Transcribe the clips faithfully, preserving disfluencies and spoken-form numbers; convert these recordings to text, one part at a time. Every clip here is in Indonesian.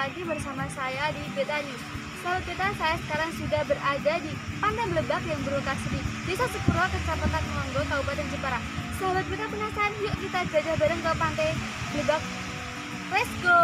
lagi bersama saya di Beta News. Sahabat Beta, saya sekarang sudah berada di Pantai Blebak yang berlokasi di Desa Sepuro, Kecamatan Monggo, Kabupaten Jepara. Sahabat Beta penasaran? Yuk kita jelajah bareng ke Pantai Blebak. Let's go!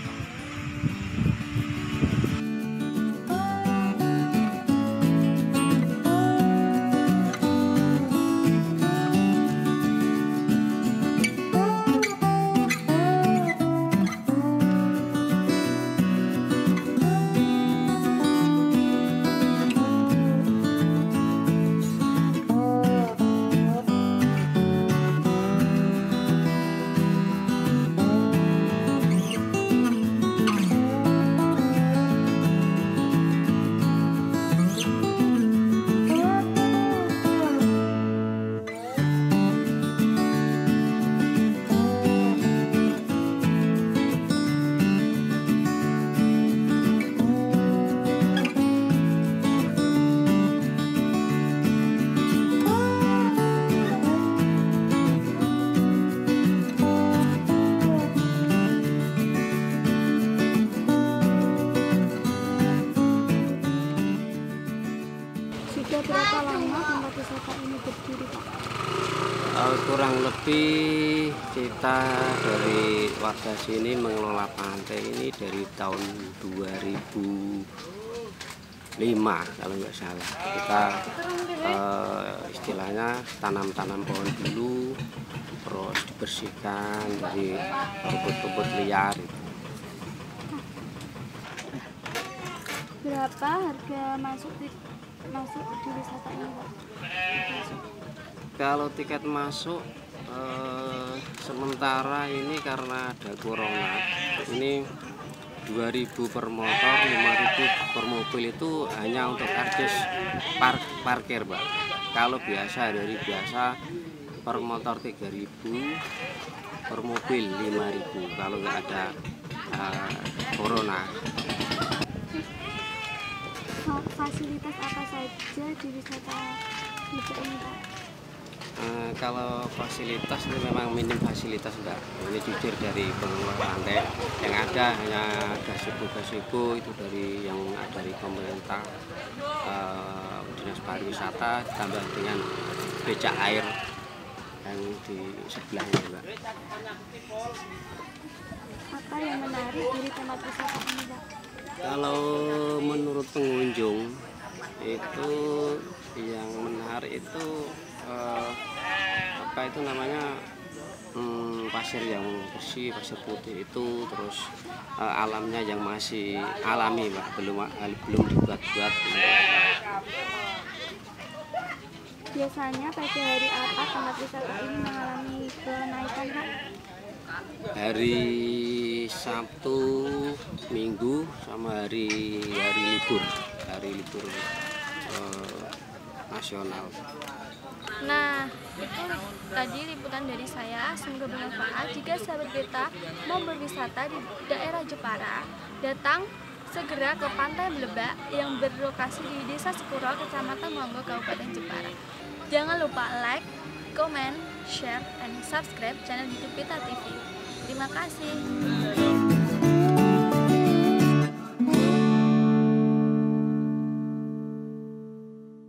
Sudah berapa lama tempat wisata ini berdiri, Pak? Uh, kurang lebih kita dari warga sini mengelola pantai ini dari tahun dua ribu lima kalau nggak salah. Kita uh, istilahnya tanam-tanam pohon dulu, terus dibersihkan dari rumput-rumput liar. Berapa harga masuk di masuk di wisata ini, Pak? Masuk. Kalau tiket masuk eh, sementara ini karena ada corona, ini dua ribu per motor, lima ribu per mobil itu hanya untuk karcis par parkir, Pak. Kalau biasa dari biasa per motor tiga ribu, per mobil lima ribu kalau nggak ada eh, corona. Fasilitas apa saja di wisata Blebak ini, Pak? Uh, kalau fasilitas itu memang minim fasilitas, Mbak. Ini jujur dari pengelola pantai yang ada hanya gazebo-gazebo itu dari yang dari pemerintah, uh, dinas pariwisata ditambah dengan becak air yang di sebelahnya, Mbak. Apa yang menarik dari tempat wisata ini, Pak? Kalau menurut pengunjung itu yang menarik itu eh, apa itu namanya hmm, pasir yang bersih, pasir putih itu, terus eh, alamnya yang masih alami, Pak, belum belum dibuat-buat. Biasanya pada hari apa tempat wisata ini mengalami kenaikan, Pak? Hari Sabtu, Minggu, sama hari hari libur, hari libur eh, nasional. Nah, itu tadi liputan dari saya. Semoga bermanfaat. Jika sahabat Beta mau berwisata di daerah Jepara, datang segera ke Pantai Blebak yang berlokasi di Desa Sepuro, Kecamatan Monggo, Kabupaten Jepara. Jangan lupa like, comment, share, and subscribe channel YouTube Beta T V. Terima kasih.